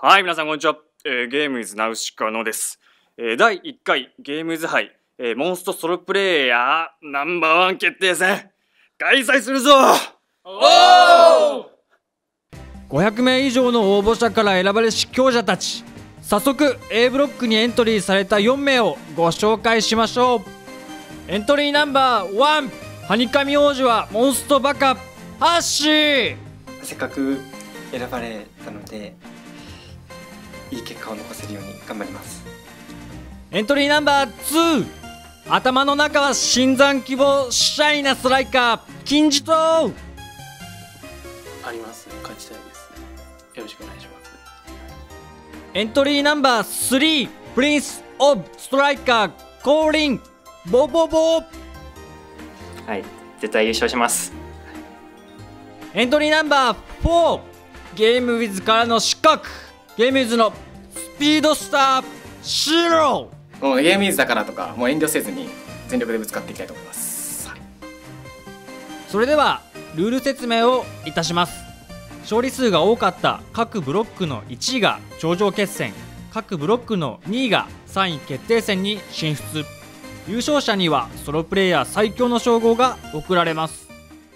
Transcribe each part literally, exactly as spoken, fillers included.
はい、皆さんこんにちは。えー、ゲームイズナウシカのです。えー、だいいっかいゲームイズ杯、えー、モンストソロプレイヤーナンバーワン決定戦開催するぞ。おおごひゃくめい以上の応募者から選ばれし強者たち。早速 A ブロックにエントリーされたよんめいをご紹介しましょう。エントリーナンバーワン、ハニカミ王子はモンストバカハッシー。 せっかく選ばれたのでいい結果を残せるように頑張ります。 エントリーナンバーツー、頭の中は新参希望シャイなストライカー金字塔。 あります。勝ちたいです。よろしくお願いします。 エントリーナンバースリー、プリンスオブストライカー降臨ボボボ。 はい、絶対優勝します。 エントリーナンバーフォー、ゲームウィズからの失格ゲームウィズのスピードスターシロー。 もうゲームイズだからとかもう遠慮せずに全力でぶつかっていきたいと思います。 それではルール説明をいたします。勝利数が多かった各ブロックのいちいが頂上決戦、各ブロックのにいがさんい決定戦に進出。優勝者にはソロプレイヤー最強の称号が贈られます。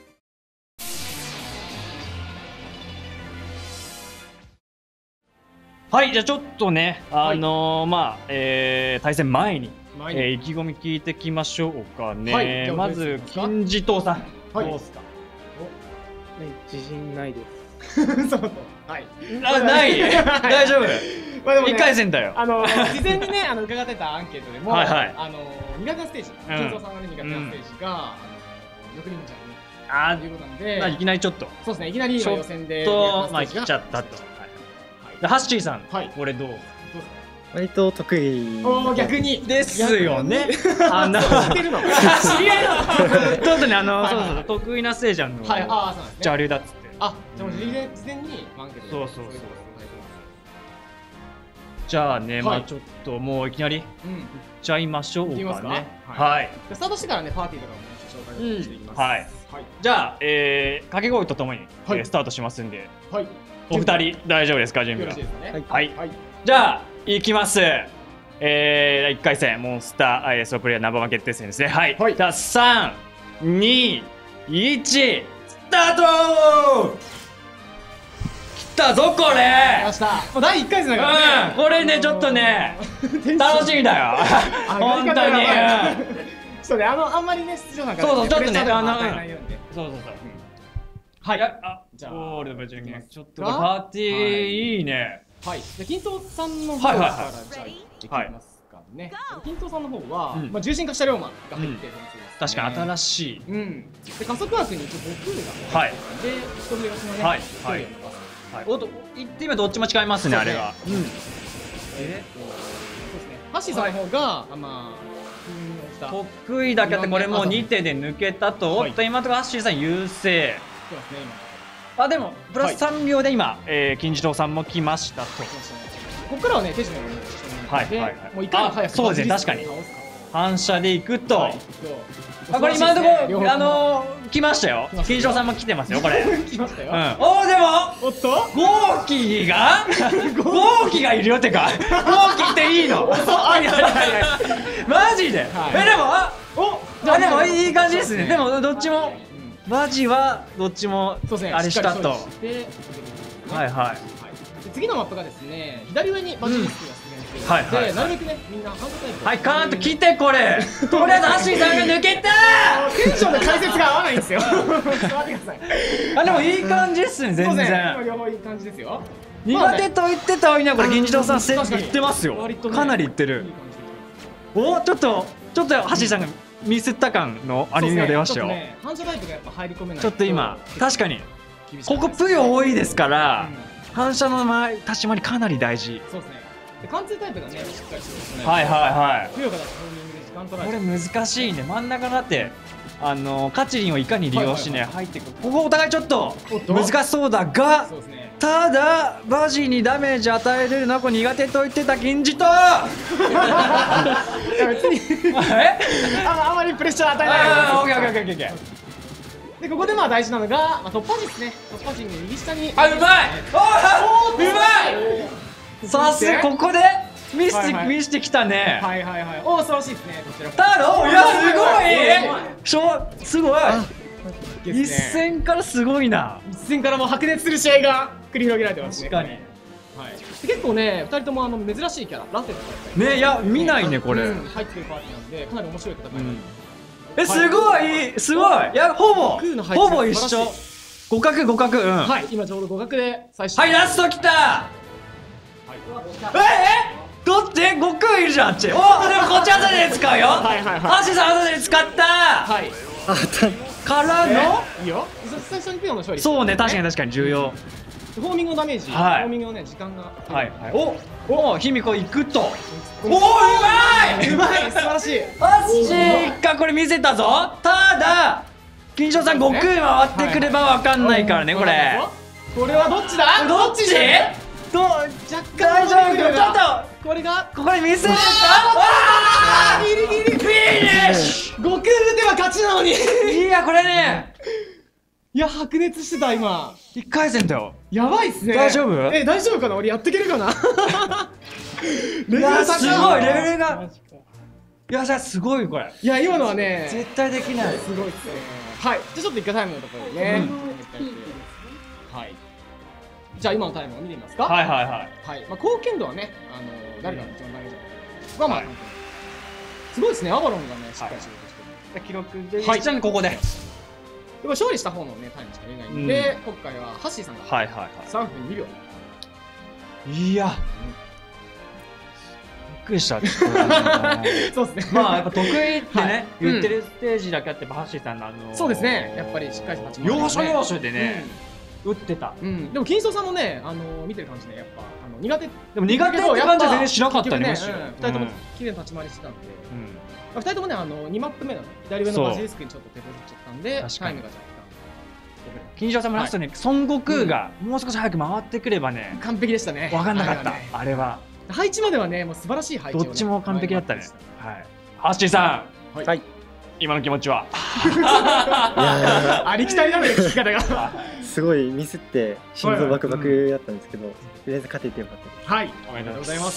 はい、じゃあちょっとね、あのー、まあ、えー、対戦前に、前にえー、意気込み聞いてきましょうかね。はい、まず金字塔さん、はい、どうですか？ お、ね、自信ないです。 そうそう、はい。 あ、ない？大丈夫？まあでもね、いっかい戦だよ。 あの事前にね、あの伺ってたアンケートでも、はいはい、あの苦手なステージ、金蔵さんがね苦手なステージが、うん、あのろくにんちゃんね、あーいうことなんで、まあ、 いきなりちょっと、 そうですね、いきなり今予選でとまあ来ちゃったと。ハッシーさん、はい、これどう？ 割と得意。 お、逆にですよね。あの知ってるの？知り合いの。ちょっとね、あのそうそう得意なステージあるの。はい、ああそうなんですね。じゃあ流だっつって。 あ、じゃあもう事前事前にアンケートで。そうそうそう。 じゃあね、まあちょっともういきなりいっちゃいましょうかね。はい。 スタートしてからね、パーティーとかも紹介していきます。 はい。じゃあえ掛け声とともにスタートしますんで。はい。お二人大丈夫ですか、準備は？はい。じゃあいきます。えー、いっかい戦モンスターソロプレイヤーナンバーワン決定戦ですね。はい。じゃあさん、に、いち、スタート。来たぞこれ。 ました。もうだいいっかい戦だからね。 これねちょっとね楽しみだよ。本当に。 そうね、あのあんまりね出場なんかそうそうちょっとねあのそうそうそう。 はい。あ、じゃあゴールドバチュンちょっとパーティーいいね。 はい。じゃ金蔵さんの方からじゃあいきますかね。金蔵さんの方はまあ重心化した龍馬が入ってるんです。 確かに新しい。うん。 で加速枠にちょっと僕がはい。で一人勝ちのね。はいはい。 はい。おと言ってみればどっちも違いますねあれが。うん。え。そうですね。ハッシーさんの方がまあ。得意だけどこれもうにてで抜けたと。おっと今のところハッシーさん優勢。あ、でもプラスさんびょうで今金字塔さんも来ましたと。ここからはね手順をはいはいはい。もういかに早くそうですね、確かに反射でいくと。あ、これ今のところあの来ましたよ。金字塔さんも来てますよこれ。 来ましたよ。 おお、でもおっと豪輝が豪輝がいるよってか豪輝っていいの？マジで？え、でもあおあでもいい感じですね。でもどっちもマジはどっちもあれしたと。はいはい。 次のマップがですね、左上にバジリスクが出現しているので、なるべくねみんなハンドタイプ。 はい、カーンと来てこれ。とりあえずハッシーさんが抜けた。 テンションの解説が合わないんですよ。座ってください。 あ、でもいい感じですね全然。 両方いい感じですよ。 苦手と言ってた割にはこれ金字塔さんせ言ってますよ。かなり言ってる。お、ちょっとちょっとハッシーさんがミスった感のアニメが出ましたよ。 反射タイプがやっぱ入り込めない。 ちょっと今確かにここプヨ多いですから反射の前立ち回りかなり大事。 そうですね。貫通タイプがねしっかりしてますね。 はいはいはい。 プヨがだとタイミングで時間取られる。これ難しいね。真ん中だってあのカチリンをいかに利用してね入っていく。ここお互いちょっと難しそうだが。ただバジにダメージ与えれるのはこれ苦手と言ってた金字塔。 別にあんまりプレッシャー与えない。 あ、オッケーオッケーオッケーオッケー。 でここでまあ大事なのが、まあ、突破陣ですね。突破陣の右下に。 あ、うまい。おお、うまい。 さすがここで見せて見せてきたね。 はいはいはい。おお素晴らしいですね。こちら。 太郎、いやすごい。しょすごい。一戦からすごいな。 一戦からもう白熱する試合が繰り広げられてますね。 確かに。 はい。結構ね、二人ともあの珍しいキャラ、ラテとかね、いや見ないねこれ。 入ってくるパーティーなんでかなり面白い戦い。 えすごいすごい。いやほぼほぼ一緒。互角互角。うん。 はい。今ちょうど互角で最初。 はいラストきた。ええ。どっち悟空いるじゃんあっち。おでもこっち後で使うよ。はいはいはい。ハッシーさん後で使った。はい。からの。いいよ。最初にピオの勝利。そうね確かに確かに重要。 フォーミングのダメージ。はい。フォーミングのね時間が。はいはい。おお卑弥呼いくと。おおうまいうまい素晴らしい。ハッシーがこれ見せたぞ。ただ金城さん悟空回ってくればわかんないからねこれ。これはどっちだ。どっち？どう若干大丈夫。ちょっとこれがここに見せるか。ああギリギリフィニッシュ。悟空打てば勝ちなのに。いやこれねいや白熱してた今。一回戦だよ。やばいっすね。大丈夫？え大丈夫かな。俺やっていけるかな。レベル高い。すごいレベルが。いやすごいこれ。いや今のはね絶対できない。すごいっすね。はいじゃあちょっと一回タイムのところでね。はい。じゃあ今のタイムを見てみますか。はいはいはい。はい。まあ貢献度はね、あの誰が一番投げちゃうか。まあまあすごいですね。アバロンがねしっかり仕事してる。記録ではい。じゃあここで。でも勝利した方のねタイムしか出ないんで、今回はハッシーさんがはいはいはいさんぷんにびょう。いや。びっくりした。そうですね。まあやっぱ得意ってね言ってるステージだけあってハッシーさんのあのそうですね。やっぱりしっかり立ち回り要所要所でね。打ってた。うん。でも金蔵さんもね、あの見てる感じでやっぱあの苦手。でも苦手って感じは全然しなかったね。二人とも綺麗な立ち回りしてたんで。二人ともねあの二マップ目の左上のバジリスクにちょっと手こずっちゃったんで、タイムが若干。金蔵さんもラストに孫悟空がもう少し早く回ってくればね。完璧でしたね。分かんなかった。あれは。配置まではねもう素晴らしい配置。どっちも完璧だったね。はい。ハッシーさん。はい。今の気持ちは。ありきたりなのよ聞き方が。 すごいミスって心臓バクバクだったんですけど、とりあえず勝ててよかったです。 はい、おめでとうございます。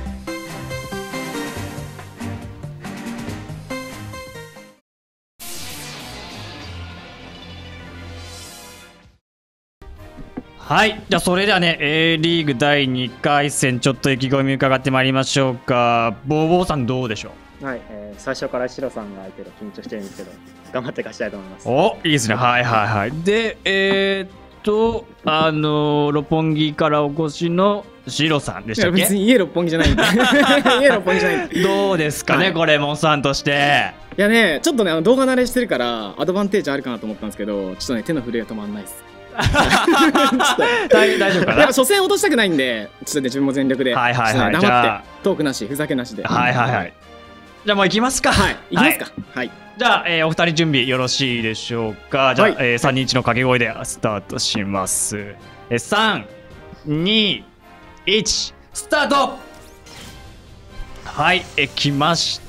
はい、じゃあそれではね A リーグだいにかい戦ちょっと意気込み伺ってまいりましょうか。ボーボーさんどうでしょう。 はい、えー、最初からシロさんが相手で緊張してるんですけど頑張って勝ちたいと思います。 おいいですね。はいはいはい。でえー、っとあのー、六本木からお越しのシロさんでしたっけ。別に家六本木じゃないんで家六本木じゃないんでどうですかね、はい、これモンさんとして。 いやねちょっとねあの動画慣れしてるからアドバンテージあるかなと思ったんですけどちょっとね手の震えが止まんないです大丈夫かな。初戦落としたくないんでちょっとね自分も全力で黙ってトークなしふざけなしで。 はいはいはい。じゃあもう行きますか。はい、 行きますか。はい。 じゃあ、えー、お二人準備よろしいでしょうか。じゃあ、はいえー、さんにいちの掛け声でスタートします。えー、さん、に、いち、スタート。はい、えー、来ました。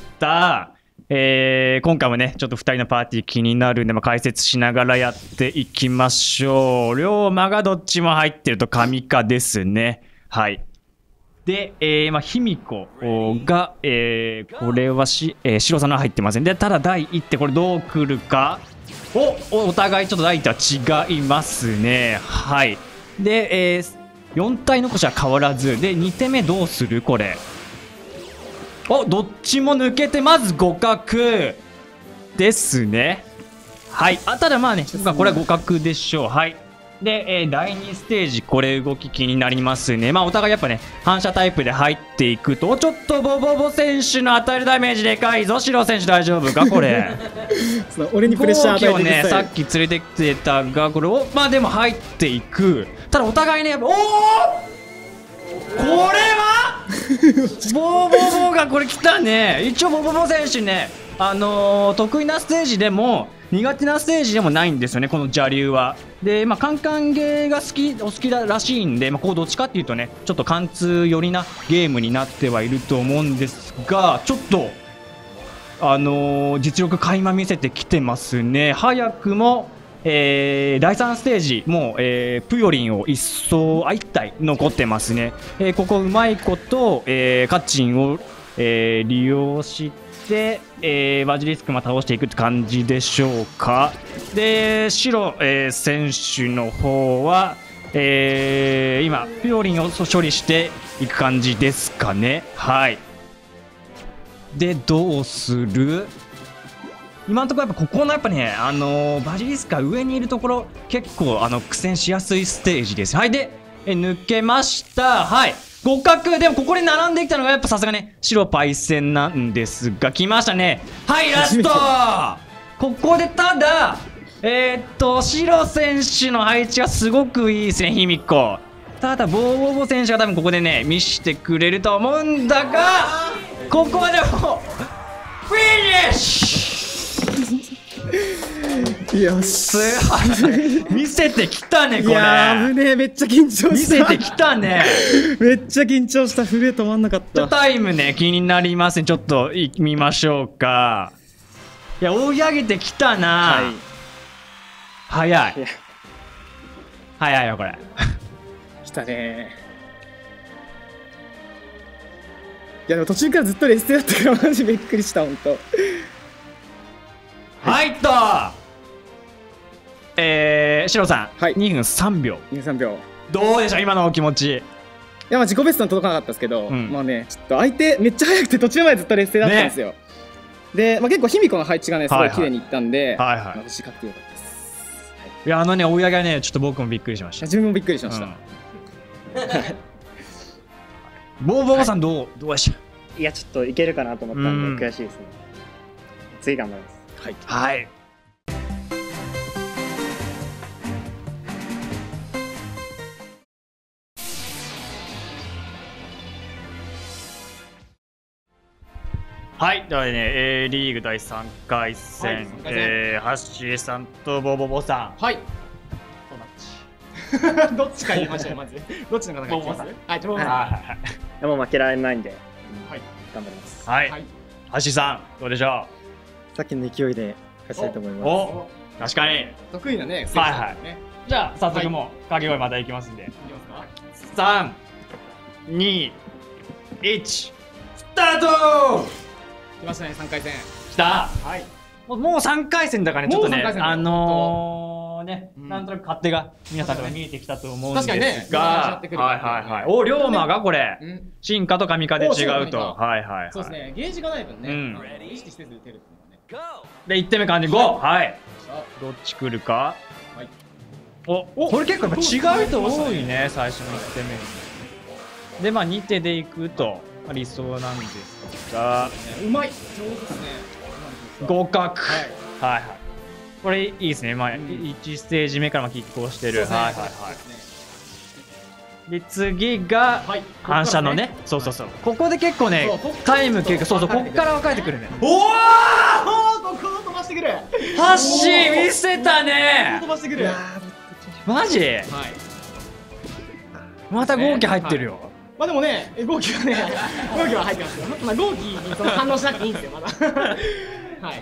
えー、今回もねちょっとふたりのパーティー気になるんで、まあ、解説しながらやっていきましょう。龍馬がどっちも入ってると神かですね。はい。で、えーまあ、卑弥呼が、えー、これはし、えー、白さんのは入ってません。でただだいいってこれどうくるか。おお互いちょっとだいいっては違いますね。はいで、えー、よん体残しは変わらずでに手目どうするこれ。おどっちも抜けてまず互角ですね。はいあただまあねこれは互角でしょう。はいで、えー、だいにステージこれ動き気になりますね。まあお互いやっぱね反射タイプで入っていくとちょっとボボボ選手の与えるダメージでかいぞ。シロ選手大丈夫かこれその俺にプレッシャー与えてください。 ねさっき連れてきてたがこれをまあでも入っていく。ただお互いねやっぱおおこれはボーボーボーがこれ来たね。一応ボボボ選手ねあのー、得意なステージでも苦手なステージでもないんですよねこの邪竜は。でまあカンカンゲーが好きお好きだらしいんで、まあ、こうどっちかっていうとねちょっと貫通寄りなゲームになってはいると思うんですがちょっとあのー、実力垣間見せてきてますね。早くもえー、だいさんステージもう、えー、プヨリンを一層あいったい残ってますね、えー、ここうまいこと、えー、カッチンを、えー、利用してえー、バジリスクも倒していくって感じでしょうか。で白、えー、選手の方は、えー、今ピオリンを処理していく感じですかね。はい。でどうする？今のところやっぱここのやっぱね、あのー、バジリスクが上にいるところ結構あの苦戦しやすいステージです。はい。でえ抜けました。はい。互角。でもここに並んできたのがやっぱさすがね白パイセンなんですが、来ましたね。はい、ラストここでただえー、っと白選手の配置はすごくいいですね、卑弥呼。ただボーボーボ選手が多分ここでね見してくれると思うんだが、ここはでもフィニッシュよし見せてきたねこれ。いや危ねえ、めっちゃ緊張した。 見せてきたねめっちゃ緊張した。震え止まんなかった。 タイムね気になりますね。ちょっと見ましょうか。いや追い上げてきたな、はい、早い早いよこれ来たね。いやでも途中からずっと劣勢だったからマジびっくりした。ほんと入ったえー、シロさん、はい、にふんさんびょう。 にふんさんびょう。 どうでしょう今のお気持ち。 いやまあ自己ベストに届かなかったですけど、うん、まあねちょっと相手めっちゃ速くて途中までずっと劣勢だったんですよ、ね、で、まあ、結構卑弥呼の配置がねすごい綺麗にいったんで、はいはい、まあ、無事勝ってよかったです、はい、 いやあのね追い上げはねちょっと僕もびっくりしました。 自分もびっくりしました、うん、 ボーボーさんどう、はい、どうでした？ いやちょっといけるかなと思ったんで悔しいですね。次頑張ります。 はい、はい、はい、ではね、A リーグだいさんかいせん、はい、えー、ハッシーさんとボボボさん。 はい。どっちどっちか言いましょう、まず。どっちの方がいきます？はい、ボボさん。はい。 もう負けられないんで、はい、頑張ります。 はい。ハッシーさん、どうでしょう？さっきの勢いで勝ちたいと思います。 お、確かに。 得意なね、 はいはい。じゃあ、早速もう、掛け声またいきますんで。いきますか？さん、に、いち、スタート！ 来ましたね、さんかいせん。 来た。はい。もう、もうさんかいせんだからね、ちょっとね、あのー、ね、うん、なんとなく勝手が皆さんから見えてきたと思うんですが、ね、はいはいはい。お、龍馬がこれ、うん、進化と神化で違うと。はいはいはい。 そうですね、ゲージがない分ね、うん、意識せず打てるっていうのはね。 で、いってんめ感じご。はい。どっち来るか。はい。お、これ結構やっぱ違う人多いね、最初のいってんめ。で、まあにてでいくと理想なんですが、 うまい。上手ですね。 合格。はいはい。これいいですね。まあいちステージ目から拮抗してる。はいはいはい。で次が反射のね。そうそうそう。ここで結構ねタイム結構そうそうここから分かれてくるね。おお！ ここ飛ばしてくる。 ハッシー見せたね。 飛ばしてくる。 マジ？はい。また合計入ってるよ。 まあでもね、合気はね、合気は入ってますよ。まあ合気にその反応しなくていいんですよ、まだ。はい。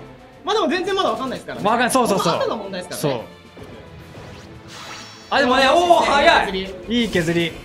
まあでも全然まだわかんないですからね。 わかんない、そうそうそう。 後の問題ですからね。そう。 あ、でもね、おお、早い。いい削り。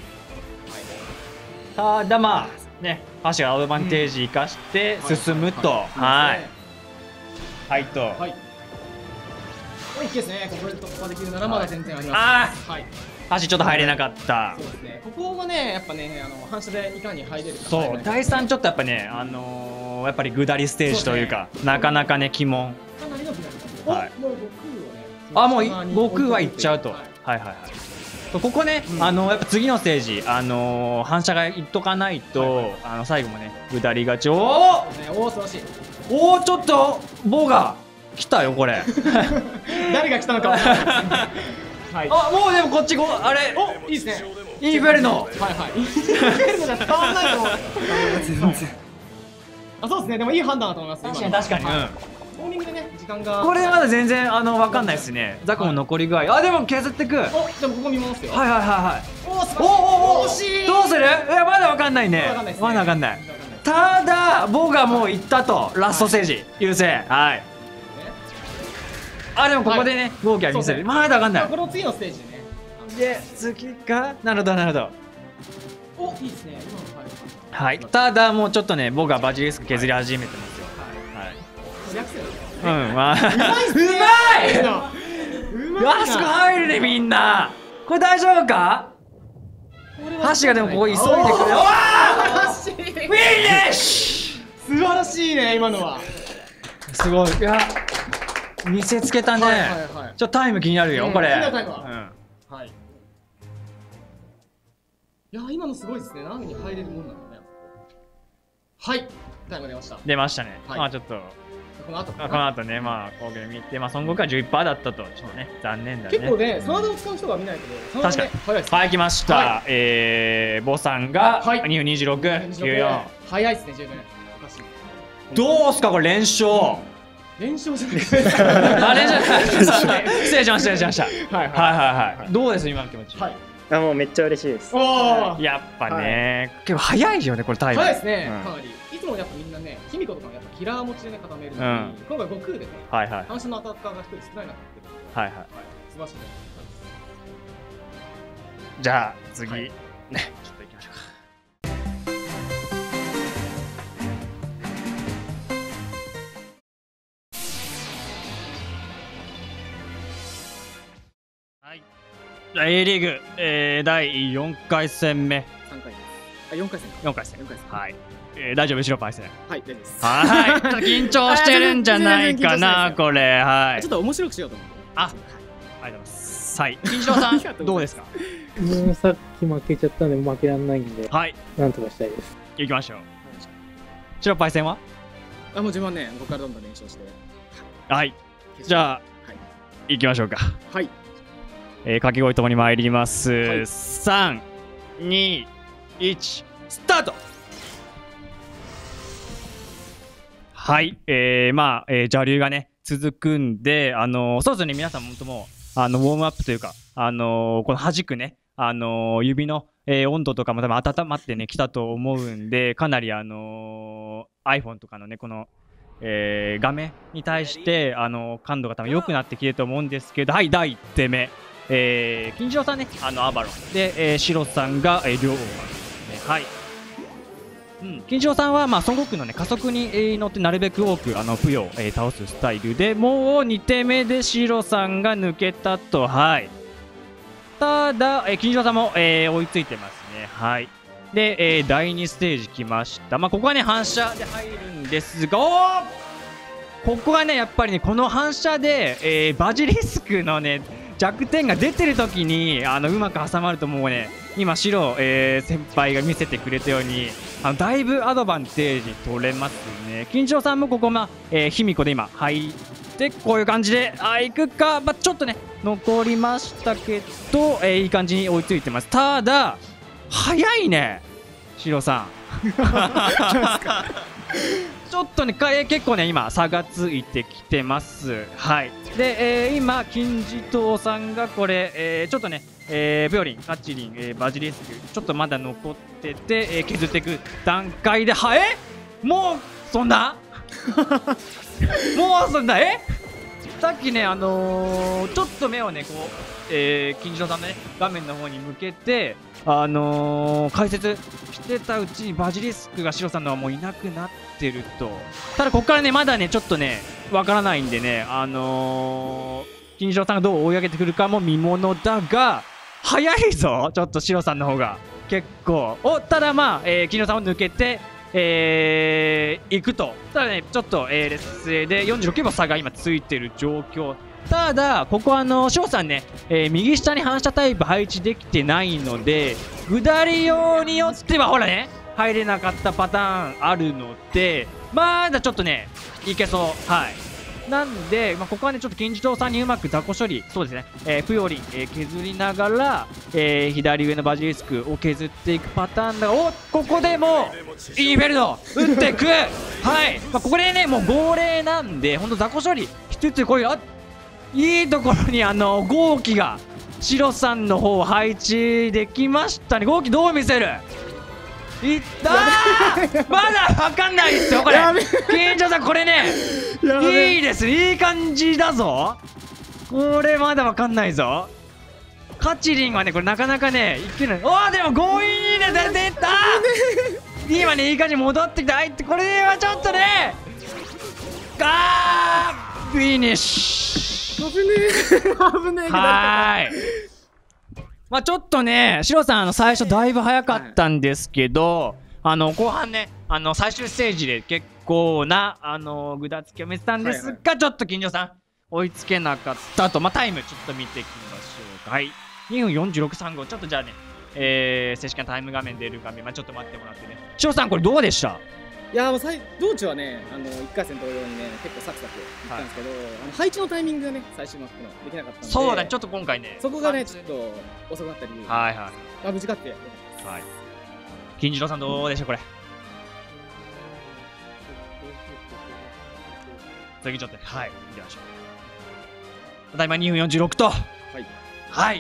ただまあ、ね、箸がアドバンテージ生かして進むと。はい。はいと。はい。 これいいですね。これ突破できるならまだ全然あります。ああ。はい。 足ちょっと入れなかった。 そうですね。ここがね、やっぱね、あの反射でいかに入れるか。 そう、だいさんちょっとやっぱね、あのー、やっぱり下りステージというか、なかなかね鬼門。 かなりの下り。はい。もう悟空をね。 あ、もう悟空はいっちゃうと。はいはいはい。ここね、あのやっぱ次のステージ、あの反射がいっとかないと、あの最後もね下りがち。おお。 おお、素晴らしい。 おお、ちょっと棒が来たよこれ。 誰が来たのか。 はい、あ、もうでもこっちご、あれ、 お、いいですね。 インフェルノ。 はいはい。インフェルノじゃ伝わらないと思う。全然。あ、そうですね。でもいい判断だと思います。 確かに確かに。 タイミングでね、時間が。 これまだ全然あのわかんないですね。ザクも残り具合。あ、でも削ってく。お、 でもここ見ますよ。 はいはいはいはい。 お、おお、惜しい。 どうする？いやまだわかんないね。まだわかんない。ただボがもういったとラストステージ優勢。はい。 あでもここでね豪気は見せる。まだわかんない。 この次のステージでね。 で次がなるほどなるほど。 おいいですね。今のはい。ただもうちょっとね僕はバジリスク削り始めてますよ。はい。うんまあ。うまい。うまい。あそこ入るねみんな。これ大丈夫か？箸がでもここ急いでくる。おお！フィニッシュ！ 素晴らしいね今のは。 すごい。いや見せつけたね。ちょっとタイム気になるよこれ。はい。 いや今のすごいですね。何に入れるもんなんだね。はい。タイム出ました。 出ましたね。まあちょっと。 この後この後ね、まあ、攻撃見て、まあ、孫悟空は じゅういちパーセント だったと、ちょっとね、残念だね。 結構ね、サードを使う人が見ないけど、 確かに。はい、来ました。えー、ボさんがにふんにじゅうろく、きゅうよん。 早いっすね、十分。 どうすか、これ連勝。 連勝じゃない。 あ、連勝じゃない。失礼しました、失礼しました。はいはいはい。どうです今の気持ち。はい。 あ、もうめっちゃ嬉しいです。 やっぱね、結構早いよね、これタイム。 早いですね、かなり。いつもやっぱみんなね、卑弥呼とかもやっぱキラー持ちでね固めるのに、今回悟空でね、単身のアタッカーが一人少ないなって。 はいはい。 素晴らしい。 じゃあ次ね、ちょっと行きましょうか。はい。じゃあ A リーグ、えー、だいよんかい戦目。 さんかいです。あ、よんかい戦。 よんかい戦。よんかい戦。はい。えー、大丈夫後ろパイセン。 はい、大丈夫です。 はい。ちょっと緊張してるんじゃないかな、これ。はい。 ちょっと面白くしようと思って。 あ、ありがとうございます。はい。金城さん、どうですか？ もうさっき負けちゃったんで負けられないんで、 はい。 なんとかしたいです。 行きましょう。白パイセンは？ あ、もう自分はね、ここからどんどん練習して。 はい。じゃあ、行きましょうか。 はい。 えー、掛け声ともに参ります。さん、に、いち、スタート。はい、えー、まあ、えー、邪流がね続くんで、あのー、そうですね、皆さんもともあのウォームアップというか、あのー、この弾くね、あのー、指の、えー、温度とかも多分温まってねきたと思うんで、かなりあのー、iPhone とかのねこの、えー、画面に対してあのー、感度が多分良くなってきてると思うんですけど、はいだいいち手目、えー、金城さんねあのアバロンで、えー、シロさんが、えー、両方ですね。はい。うん、金城さんは、まあ、孫悟空の、ね、加速に、えー、乗ってなるべく多くあのプヨを、えー、倒すスタイルで、もうに手目でシロさんが抜けたと。はい。ただ、えー、金城さんも、えー、追いついてますね。はい。で、えー、だいにステージ来ました。まあ、ここはね反射で入るんですが、おーここはねやっぱりねこの反射で、えー、バジリスクのね弱点が出てる時にあのうまく挟まると、もうね今白、えー、先輩が見せてくれたようにあのだいぶアドバンテージ取れますね。金城さんもここまあ、えー、卑弥呼で今入ってこういう感じであいくか、まあ、ちょっとね残りましたけど、えー、いい感じに追いついてます。ただ早いね白さんちょっとね結構ね今差がついてきてます。はい。で、えー、今金字塔さんがこれ、えー、ちょっとね、えー、ビオリンカッチリン、えー、バジリスクちょっとまだ残ってて、えー、削っていく段階で、はえもうそんなもうそんなえさっきねあのー、ちょっと目をねこう、えー、金城さんのね画面の方に向けてあのー、解説してたうちにバジリスクがシロさんのはもういなくなってると。ただここからねまだねちょっとねわからないんでね、あのー、金城さんがどう追い上げてくるかも見ものだが、早いぞちょっとシロさんの方が結構。おただまあ、えー、金城さんを抜けてえー、行くと。ただねちょっと、えー、劣勢でよんじゅうろく秒差が今ついてる状況。ただここあの翔さんね、えー、右下に反射タイプ配置できてないので、下り用によってはほらね入れなかったパターンあるので、まだちょっとねいけそう。はいなんで、まあ、ここはねちょっと金字塔さんにうまく雑魚処理、そうですね、えー、プヨリン、えー、削りながら、えー、左上のバジリスクを削っていくパターンだが、おここでもうインフェルノ打っていくはい、まあ、ここでねもう号令なんでほんと雑魚処理一つこういうあいいところにあの豪輝が白さんの方を配置できましたね。豪輝どう見せるいったーまだ分かんないですよこれ金城さん、これねいいですいい感じだぞ。 これまだわかんないぞ。カチリンはねこれなかなかねいけない。おーでも強引にね出た今ねいい感じに戻ってきた。あいってこれはちょっとねガーフィニッシュ。 危ねえ危ねえ。 はーい。まあちょっとねシロさんあの最初だいぶ早かったんですけど、あの後半ねあの最終ステージで結構なあのぐだつきを見せたんですが、ちょっと金城さん追いつけなかったと。まあタイムちょっと見ていきましょうか。はい、にふんよんじゅうろくさんご。ちょっとじゃあね、えー、正式なタイム画面出る画面、まあ、ちょっと待ってもらってね。シロさんこれどうでした？ いやーもう最道中はね、あのいっかい戦同様にね結構サクサクいったんですけど、はい、あの配置のタイミングがね最終のできなかったんで、 そうだね、ちょっと今回ねそこがねちょっと遅くなったり、 はいはい、 まあ無事勝って、はい、 金次郎さんどうでしょうこれ？次ちょっとはい行きましょう。ただいまにふんよんじゅうろくと、はいはい。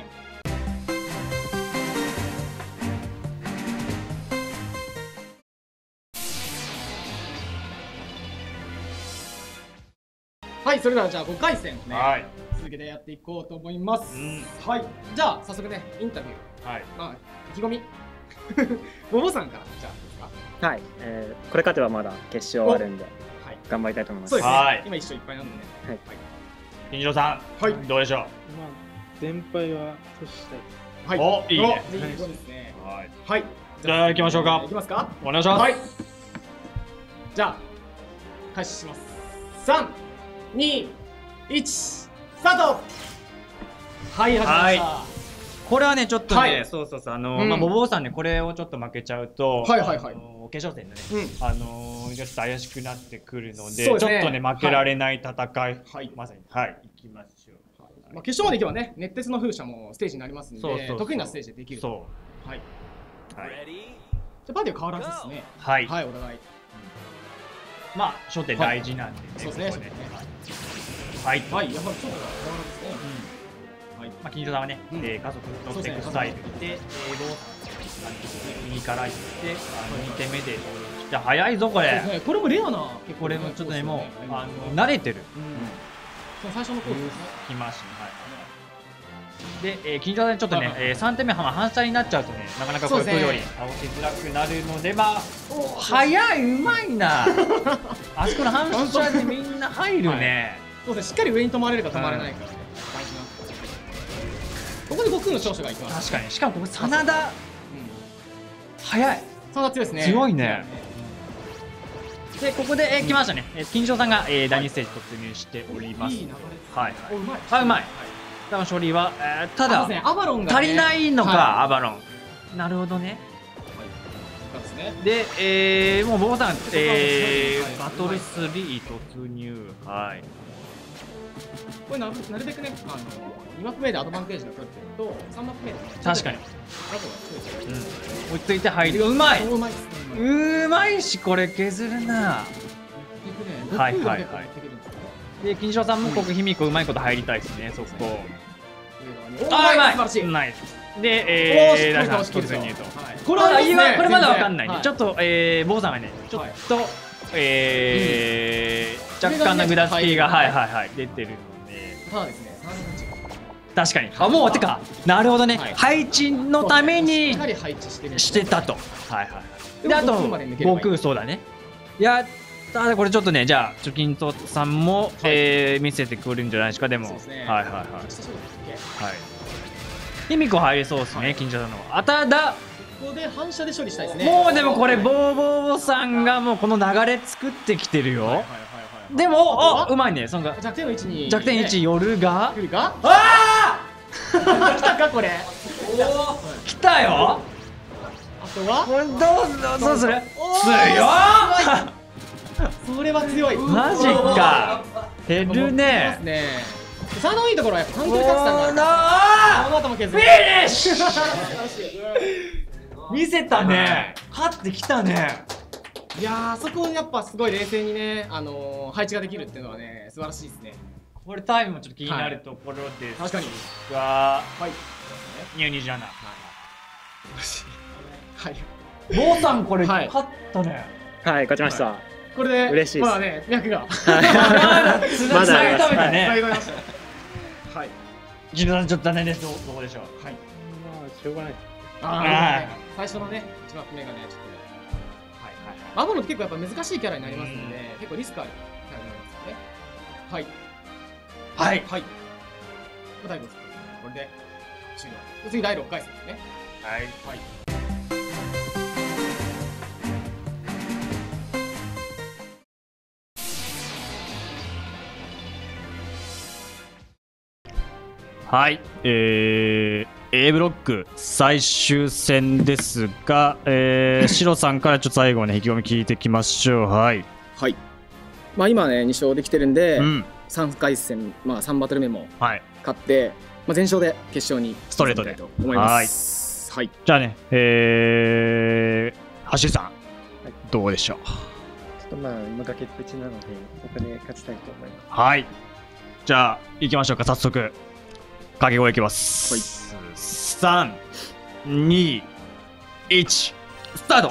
はい、それではじゃあごかい戦ね、 はい、 続けてやっていこうと思います。うん、はい、じゃあ早速ね、インタビュー、はい、まあ意気込み、ボボさんからじゃあですか。 はい、えー、これ勝てばまだ決勝あるんで、はい、頑張りたいと思います。 そうですね、 はい、 今一勝いっぱいなんでね。はい。 金城さん、はい、どうでしょう。まあ連敗は阻止したい。 はい。 お、いいね。 いいですね。はい。はい。 じゃあ行きましょうか。 行きますか。 お願いします。はい。 じゃあ開始します。三、二、一、スタート。はい、始まりました。 これはねちょっとね、そうそうそうあのまあボボさんねこれをちょっと負けちゃうと、はいはいはい、決勝戦でね、あのちょっと怪しくなってくるので、ちょっとね負けられない戦い、まさにはい行きましょう。 まあ決勝まで行けばね熱鉄の風車もステージになりますので、得意なステージでできる。そう。はい。はい。じゃパーティーは変わらずですね。はいはい、お互い。 まあ初手大事なんでね。 そうですね。 はいはい、やっぱりちょっと変わらずですね。 まあ、金城さんはね、うん、えー、家族のステックスタイルで、えー、右から行って、あのにてんめで来て、早いぞ、これ。 ね、これもレアな、 これもちょっとね、もう、あの慣れてる。 その最初のコースですね。 来ました、はい。で、えー、金城さんちょっとね、えー、さんてんめ、反射になっちゃうとね、なかなかこういうより倒しづらくなるので、まあ、早い、うまいな。あそこの反射でみんな入るね。 そうですね、しっかり上に止まれるか止まれないか。ここで悟空の長所がいきます。 確かに。しかもここ真田、早い。 真田強いですね。 強いね。でここで来ましたね。金城さんがだいにステージ突入しております。はい。あ、うまい。多分処理はただ足りないのかアバロン。なるほどね。でもうボボさんバトルスリー突入。はい。 これなるべくね、あのにマップ目でアドバンテージが取ってるとさんマップ目で確かに追いついて入る。うまい、うまいし、これ削るな。はいはいはい。で金城さんもここ卑弥呼うまいこと入りたいですね、そこ。ああ、うまい、うまいで、えー、大さん突入と。これはこれまだわかんないね。ちょっとえ坊さんはねちょっとえ若干のぐだつきがはいはいはい出てるので、 ただですね、 確かに。あ、もうてかなるほどね、配置のためにしてたと。はいはいで、あと悟空、そうだね。いやただこれちょっとね、じゃあ貯金とさんも見せてくるんじゃないですか。でもはいはいはいはい卑弥呼入りそうですね、金城さんの。あ、ただここで反射で処理したいですね。 もうでもこれボーボーさんがもうこの流れ作ってきてるよ。でもあ、うまいね。その弱点の位置に弱点位置寄るが来るか。ああ来たかこれ。 来たよ。 あとはこれどうどうする。 強い。それは強い。 マジか。減るね。 佐野のいいところはやっぱ短距離格差がある。 ああ、フィニッシュ。見せたね。勝ってきたね。 いやー、あそこやっぱすごい冷静にね、あのー、配置ができるっていうのはね、素晴らしいですね。 これタイムもちょっと気になるところですが、 確かに。 はい。にふんにじゅうなな。はい。ボーさんこれ勝ったね。 はい、勝ちました。 これで嬉しいです。 まだね、脈が。 まだあります。 はい。 はい。 ジルさんちょっと残念です。どうどうでしょう。 はい。 まあしょうがない。 ああ、最初のね、一番目がね、ちょっと。はいはいはい。マゴノって結構やっぱ難しいキャラになりますので、結構リスクあるキャラになりますよね。はい。 はい。 はい。だいぶこれで終了。次だいろっかい戦ですね。 はい。 はい。 はい、えー、A ブロック最終戦ですが、えー、シロさんからちょっと最後ね意気込み聞いていきましょう。はい。 はい。まあ今ねに勝できてるんで、 うん、 さんかい戦、まあさんバトル目もはい勝って、まあ全勝で決勝にストレートでと思います。はい。 じゃあね、えー、橋さん、はい、どうでしょう。 ちょっとまあ今崖っぷちなのでここで勝ちたいと思います。 はい。じゃあ行きましょうか。早速掛け声いきます。はい。さん、に、いち、スタート。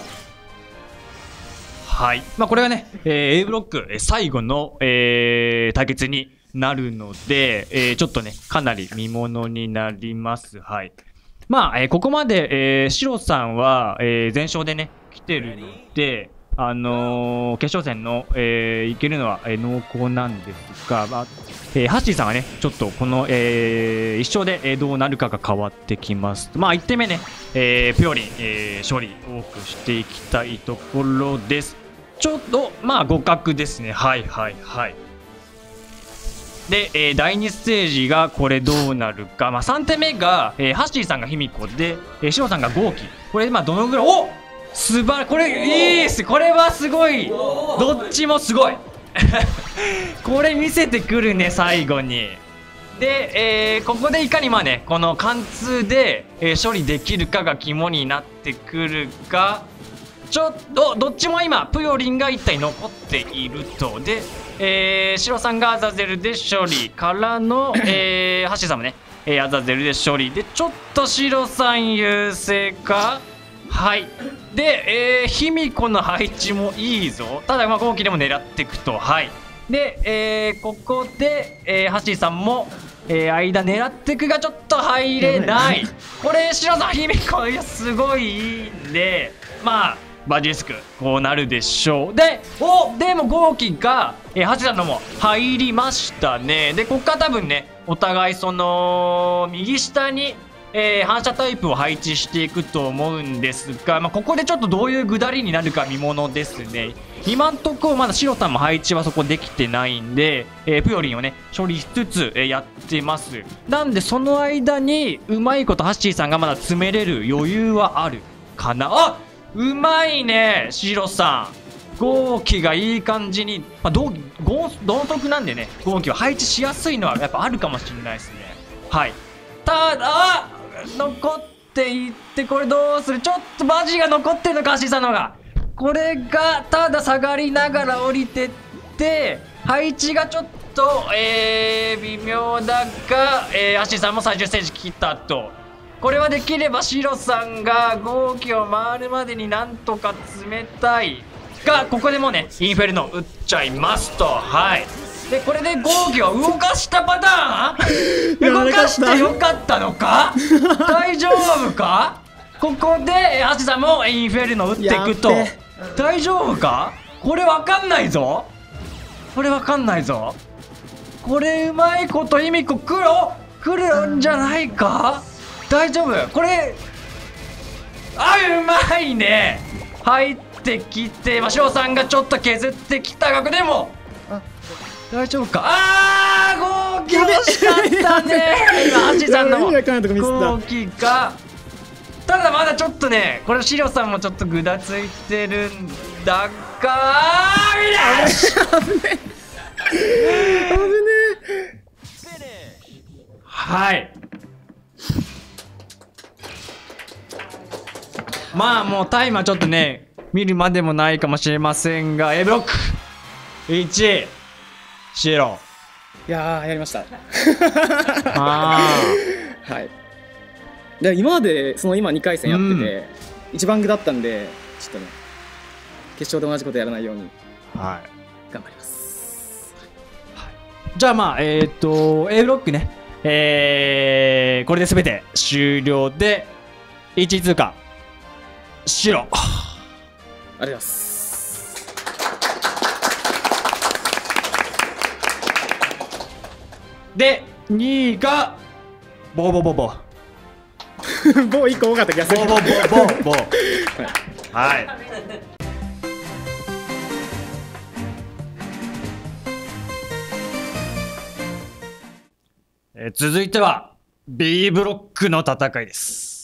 はい。まあこれがね、えー、A ブロック最後の、えー、対決になるので、えー、ちょっとねかなり見ものになります。はい。まあ、えー、ここまで、えー、シロさんは、えー、全勝でね来てるので、あのー、決勝戦の、えー、いけるのは、えー、濃厚なんですが、まあえー、ハッシーさんはねちょっとこの、えー、一勝で、えー、どうなるかが変わってきます。まあいってんめね、えー、ピョリン、えー、勝利多くしていきたいところです。ちょっとまあ互角ですね。はいはいはい。で、えー、だいにステージがこれどうなるか。まあさんてんめが、えー、ハッシーさんが卑弥呼で、えー、シロさんが豪輝。これまあどのぐらい、お素晴らしい。これいいっす。これはすごい。どっちもすごい。これ見せてくるね最後に。で、えー、ここでいかにまあねこの貫通で、えー、処理できるかが肝になってくるか。ちょっとどっちも今プヨリンがいったい残っていると。で、えー、シロさんがアザゼルで処理からの、えー、ハッシーさんもね、えー、アザゼルで処理でちょっとシロさん優勢か。はい。で、えー、卑弥呼の配置もいいぞ。ただまあ後期でも狙っていくと。はい。で、えー、ここで、えー、ハッシーさんも、えー、間狙っていくがちょっと入れない。これシロさん卑弥呼いやすごいいいんで、まあバジリスクこうなるでしょう。で、おでも豪輝が、えー、ハッシーさんのも入りましたね。でここから多分ねお互いその右下にえー、反射タイプを配置していくと思うんですが、まあ、ここでちょっとどういう下りになるか見ものですね。今んとこまだシロさんも配置はそこできてないんで、えー、プヨリンをね処理しつつ、えー、やってます。なんでその間にうまいことハッシーさんがまだ詰めれる余裕はあるかな。あうまいねシロさん。豪輝がいい感じに、まあ、同得なんでね豪輝は配置しやすいのはやっぱあるかもしれないですね。はい。ただ残っていってこれどうする。ちょっとバジが残ってるのかハッシーさんの方が。これがただ下がりながら降りてって配置がちょっと、えー、微妙だが、えー、ハッシーさんも最終ステージ切ったと。これはできればシロさんが豪輝を回るまでになんとか詰めたいが、ここでもうねインフェルノ打っちゃいますと。はい。でこれで豪輝を動かしたパターン動かしてよかったのか大丈夫か。ここでハッシーさんもインフェルノ打っていくと。大丈夫か。これわかんないぞ。これわかんないぞ。これうまいこと卑弥呼来る来るんじゃないか。大丈夫これ。あうまいね。入ってきて、まあ、シロさんがちょっと削ってきた額でも大丈夫か。あー豪輝惜しかったね今ハッシーさんの豪輝が。ただまだちょっとねこれシロさんもちょっとぐだついてるんだがあー危ねえ危ねえ。はいまあもうタイムはちょっとね見るまでもないかもしれませんが A ブロックいちシロ。 いやーやりましたあーはい。で今までその今にかい戦やってて、うん、一番具だったんでちょっとね決勝で同じことやらないようにはい、 頑張ります、 はい、じゃあまあえっ、ー、と A ブロックねえー、これで全て終了でいちい通過白。 ありがとうございます。 でにいがボボボボ棒一個多かった気がする。 ボボボボボはい。えー続いては B ブロックの戦いです。